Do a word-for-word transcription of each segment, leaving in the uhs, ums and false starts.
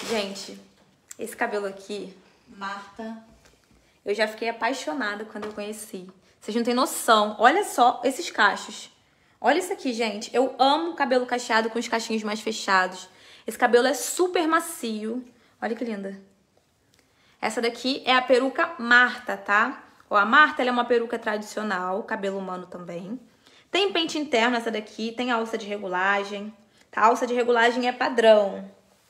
Gente, esse cabelo aqui, Marta, eu já fiquei apaixonada quando eu conheci. Vocês não têm noção. Olha só esses cachos. Olha isso aqui, gente. Eu amo cabelo cacheado com os cachinhos mais fechados. Esse cabelo é super macio. Olha que linda. Essa daqui é a peruca Marta, tá? Ó, a Marta, ela é uma peruca tradicional, cabelo humano também. Tem pente interno essa daqui, tem alça de regulagem. A alça de regulagem é padrão.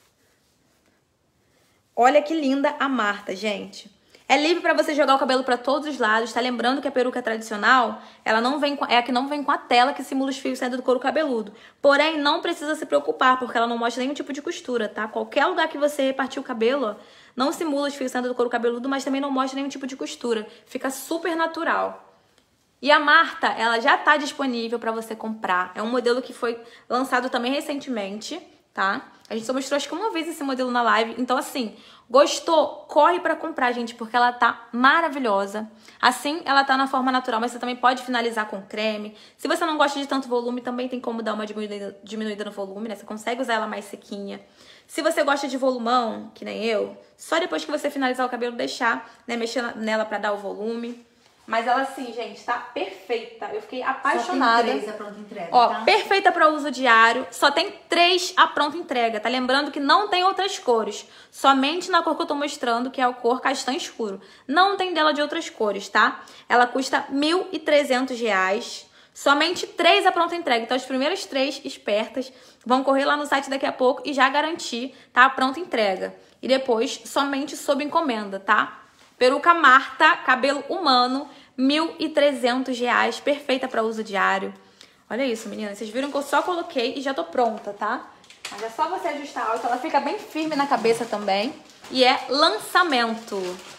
Olha que linda a Marta, gente. É livre para você jogar o cabelo para todos os lados, tá? Lembrando que a peruca tradicional, ela não vem com, é a que não vem com a tela que simula os fios saindo do couro cabeludo. Porém, não precisa se preocupar, porque ela não mostra nenhum tipo de costura, tá? Qualquer lugar que você repartir o cabelo, ó, não simula os fios saindo do couro cabeludo, mas também não mostra nenhum tipo de costura. Fica super natural. E a Marta, ela já tá disponível para você comprar. É um modelo que foi lançado também recentemente, tá? A gente só mostrou acho que uma vez esse modelo na live. Então, assim, gostou? Corre pra comprar, gente, porque ela tá maravilhosa. Assim, ela tá na forma natural, mas você também pode finalizar com creme. Se você não gosta de tanto volume, também tem como dar uma diminuída, diminuída no volume, né? Você consegue usar ela mais sequinha. Se você gosta de volumão, que nem eu, só depois que você finalizar o cabelo, deixar, né? Mexer nela pra dar o volume. Mas ela, assim, gente, tá perfeita. Eu fiquei apaixonada. Só tem três a pronta entrega, ó, tá? Perfeita para uso diário. Só tem três a pronta entrega, tá? Lembrando que não tem outras cores. Somente na cor que eu tô mostrando, que é a cor castanho escuro. Não tem dela de outras cores, tá? Ela custa mil e trezentos reais. Somente três a pronta entrega. Então, as primeiras três espertas vão correr lá no site daqui a pouco e já garantir, tá? A pronta entrega. E depois, somente sob encomenda, tá? Peruca Marta, cabelo humano, mil e trezentos reais, perfeita para uso diário. Olha isso, meninas. Vocês viram que eu só coloquei e já tô pronta, tá? Mas é só você ajustar alto, ela fica bem firme na cabeça também. E é lançamento.